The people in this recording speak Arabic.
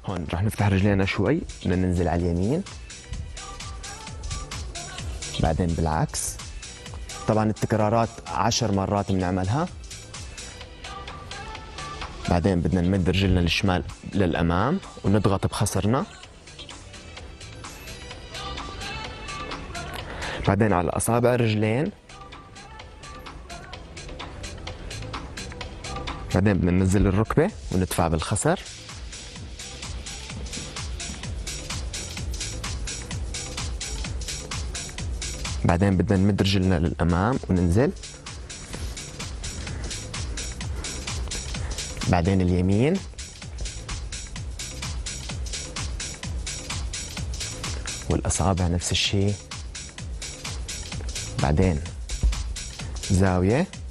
هون رح نفتح رجلينا شوي، بدنا ننزل على اليمين، بعدين بالعكس. طبعا التكرارات 10 مرات بنعملها. بعدين بدنا نمد رجلنا الشمال للأمام ونضغط بخصرنا. بعدين على أصابع الرجلين. بعدين بدنا ننزل الركبة وندفع بالخصر. بعدين بدنا نمد رجلنا للأمام وننزل. بعدين اليمين. والأصابع نفس الشيء. بعدين زاوية.